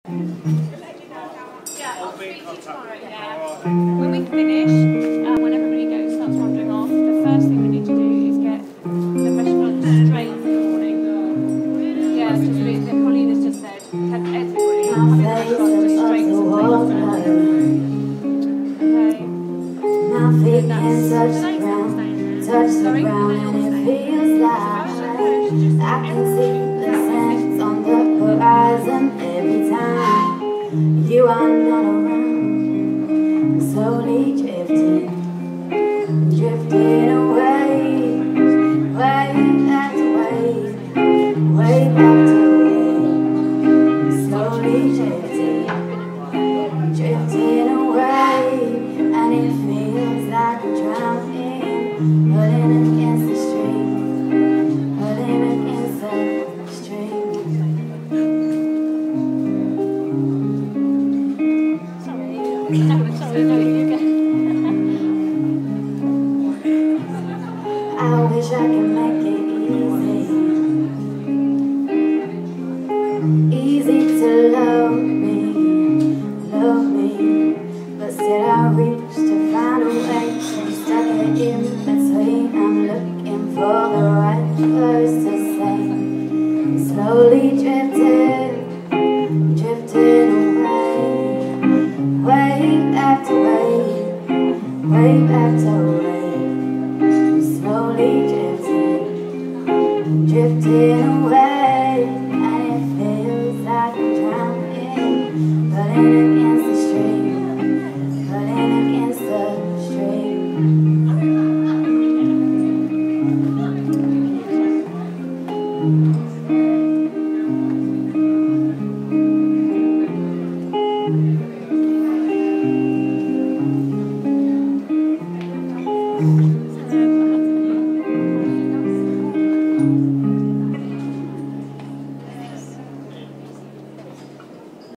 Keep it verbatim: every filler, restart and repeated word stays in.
Yeah, I'll speak to you tomorrow, yeah. When we finish, uh, when everybody goes, starts wandering off, the first thing we need to do is get the restaurant straight for the morning. Yeah, it's just really, Pauline has just said, have everybody have the restaurant just straight to the place. Okay. My feet can touch the ground, touch the ground, and it feels like I can see the sands on the horizon every time you are not around. I'm slowly drifting, drifting away, way back to way, way back to way. I'm slowly drifting, drifting away, and it feels like I'm drowning, pulling against the stream, pulling against the stream. Sorry, sorry, no, you go. I wish I could make it easy, easy to love me, love me, but still I reach to find a way, stuck in between. I'm looking for the right words to say, slowly drifting, drifting away, way back to way, way back to way. Slowly drifting, drifting away, and it feels like I'm drowning, pulling against the stream, pulling against the stream.